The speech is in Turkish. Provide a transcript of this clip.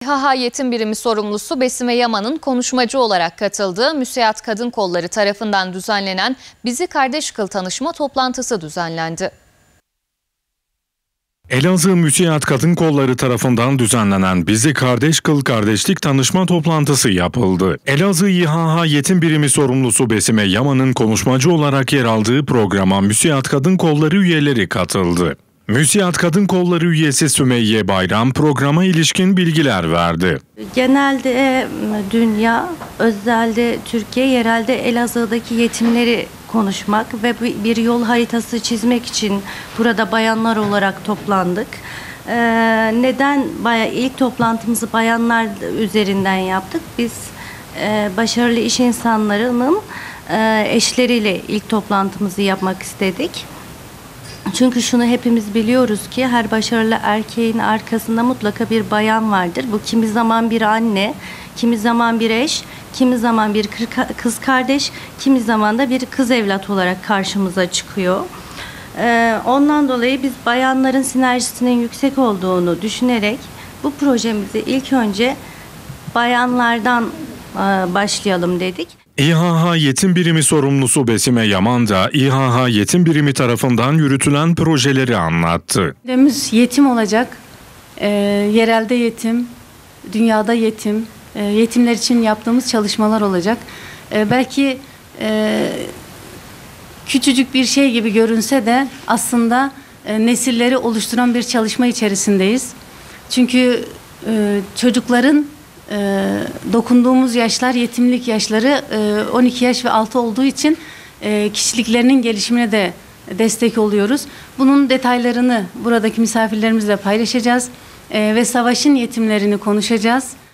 İHA Yetim Birimi sorumlusu Besime Yaman'ın konuşmacı olarak katıldığı MÜSİAD Kadın Kolları tarafından düzenlenen Bizi Kardeş Kıl tanışma toplantısı düzenlendi. Elazığ MÜSİAD Kadın Kolları tarafından düzenlenen Bizi Kardeş Kıl Kardeşlik tanışma toplantısı yapıldı. Elazığ İHA Yetim Birimi sorumlusu Besime Yaman'ın konuşmacı olarak yer aldığı programa MÜSİAD Kadın Kolları üyeleri katıldı. MÜSİAD Kadın Kolları üyesi Sümeyye Bayram programa ilişkin bilgiler verdi. Genelde dünya, özelde Türkiye, yerelde Elazığ'daki yetimleri konuşmak ve bir yol haritası çizmek için burada bayanlar olarak toplandık. Neden ilk toplantımızı bayanlar üzerinden yaptık? Biz başarılı iş insanlarının eşleriyle ilk toplantımızı yapmak istedik. Çünkü şunu hepimiz biliyoruz ki her başarılı erkeğin arkasında mutlaka bir bayan vardır. Bu kimi zaman bir anne, kimi zaman bir eş, kimi zaman bir kız kardeş, kimi zaman da bir kız evlat olarak karşımıza çıkıyor. Ondan dolayı biz bayanların sinerjisinin yüksek olduğunu düşünerek bu projemizi ilk önce bayanlardan başlayalım dedik. İHA Yetim Birimi sorumlusu Besime Yaman da İHA Yetim Birimi tarafından yürütülen projeleri anlattı. Yetim olacak, yerelde yetim, dünyada yetim, yetimler için yaptığımız çalışmalar olacak. Belki küçücük bir şey gibi görünse de aslında nesilleri oluşturan bir çalışma içerisindeyiz. Çünkü çocukların dokunduğumuz yaşlar, yetimlik yaşları 12 yaş ve altı olduğu için kişiliklerinin gelişimine de destek oluyoruz. Bunun detaylarını buradaki misafirlerimizle paylaşacağız ve savaşın yetimlerini konuşacağız.